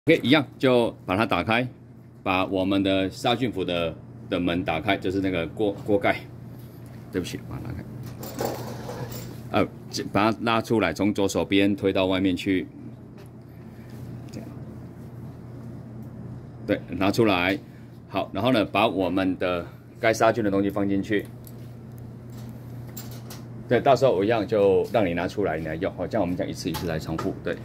OK， 一样就把它打开，把我们的杀菌服的门打开，就是那个锅盖。对不起，把它拉开。把它拉出来，从左手边推到外面去。这样。对，拿出来。好，然后呢，把我们的该杀菌的东西放进去。对，到时候我一样就让你拿出来，你来用。好，这样我们这样一次一次来重复。对。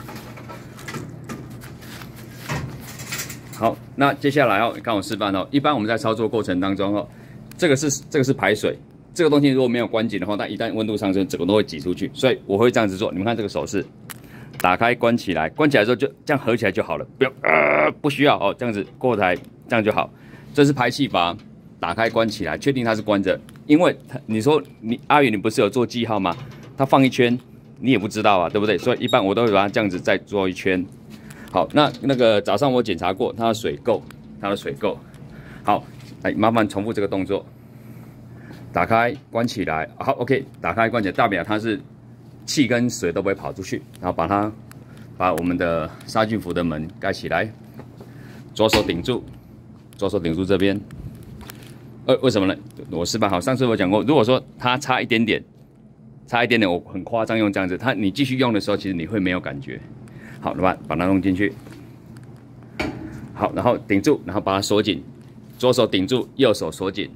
好，那接下来看我示范哦。一般我们在操作过程当中哦，这个是排水，这个东西如果没有关紧的话，它一旦温度上升，整个都会挤出去。所以我会这样子做。你们看这个手势，打开关起来，关起来之后就这样合起来就好了，不需要哦，这样子过台这样就好。这是排气阀，打开关起来，确定它是关着，因为你说阿宇你不是有做记号吗？它放一圈你也不知道啊，对不对？所以一般我都会把它这样子再做一圈。好，那个早上我检查过，它的水够。好，来麻烦重复这个动作，打开关起来。好 ，OK， 打开关起来，代表它是气跟水都不会跑出去。然后把我们的杀菌服的门盖起来，左手顶住这边。为什么呢？我示范好，上次我讲过，如果说它差一点点，我很夸张用这样子，你继续用的时候，其实你会没有感觉。好，把它弄进去。好，然后顶住，然后把它锁紧。左手顶住，右手锁紧。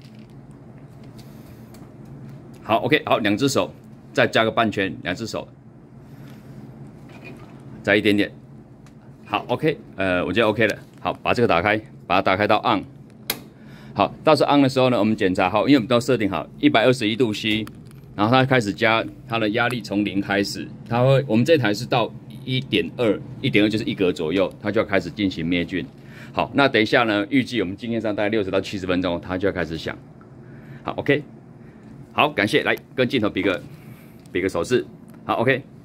好 ，OK， 好，两只手再加个半圈，两只手，再一点点。好 ，OK， 我觉得 OK 了。好，把这个打开，把它打开到 on。好，到时候 on 的时候呢，我们检查好，因为我们都设定好121度 C， 然后它开始加它的压力从0开始，我们这台是到1.2就是1格左右，它就要开始进行灭菌。好，那等一下呢，预计我们经验上大概60到70分钟，它就要开始响。好 ，OK， 好，感谢，来跟镜头比个手势。好 ，OK。